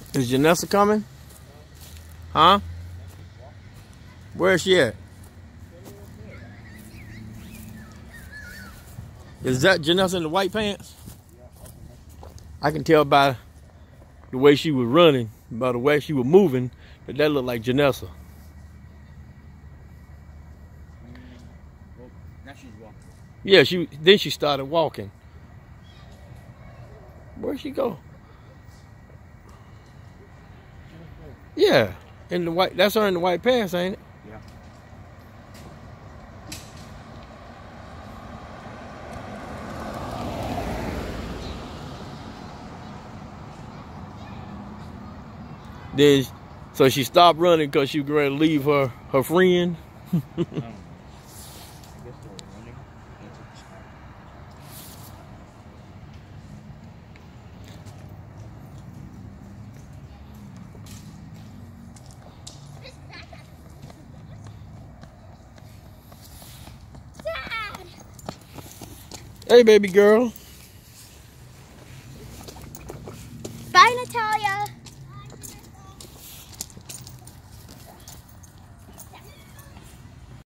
Is Janessa coming? Huh? Where is she at? Is that Janessa in the white pants? I can tell by the way she was running, by the way she was moving, that looked like Janessa. Now she's walking. Yeah, then she started walking. Where'd she go? Yeah, in the white. That's her in the white pants, ain't it? Yeah. Then, so she stopped running because she was ready to leave her friend. Hey, baby girl.